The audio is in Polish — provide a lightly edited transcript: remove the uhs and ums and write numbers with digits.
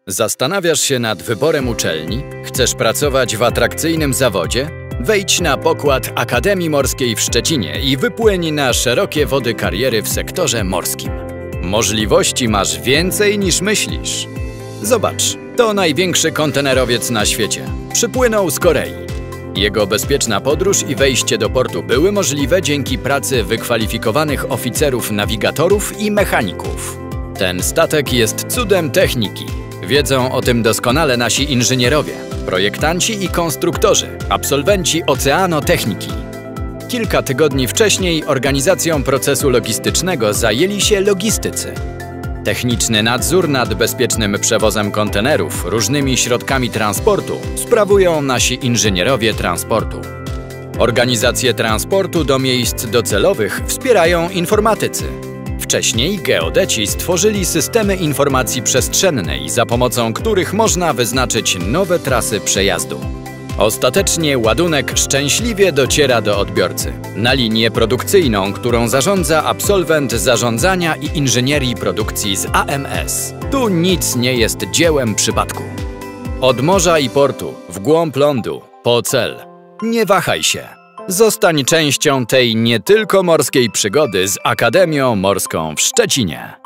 Zastanawiasz się nad wyborem uczelni? Chcesz pracować w atrakcyjnym zawodzie? Wejdź na pokład Akademii Morskiej w Szczecinie i wypłyń na szerokie wody kariery w sektorze morskim. Możliwości masz więcej niż myślisz. Zobacz, to największy kontenerowiec na świecie. Przypłynął z Korei. Jego bezpieczna podróż i wejście do portu były możliwe dzięki pracy wykwalifikowanych oficerów nawigatorów i mechaników. Ten statek jest cudem techniki. Wiedzą o tym doskonale nasi inżynierowie, projektanci i konstruktorzy, absolwenci oceanotechniki. Kilka tygodni wcześniej organizacją procesu logistycznego zajęli się logistycy. Techniczny nadzór nad bezpiecznym przewozem kontenerów różnymi środkami transportu sprawują nasi inżynierowie transportu. Organizację transportu do miejsc docelowych wspierają informatycy. Wcześniej geodeci stworzyli systemy informacji przestrzennej, za pomocą których można wyznaczyć nowe trasy przejazdu. Ostatecznie ładunek szczęśliwie dociera do odbiorcy, na linię produkcyjną, którą zarządza absolwent zarządzania i inżynierii produkcji z AMS. Tu nic nie jest dziełem przypadku. Od morza i portu, w głąb lądu, po cel. Nie wahaj się. Zostań częścią tej nie tylko morskiej przygody z Akademią Morską w Szczecinie.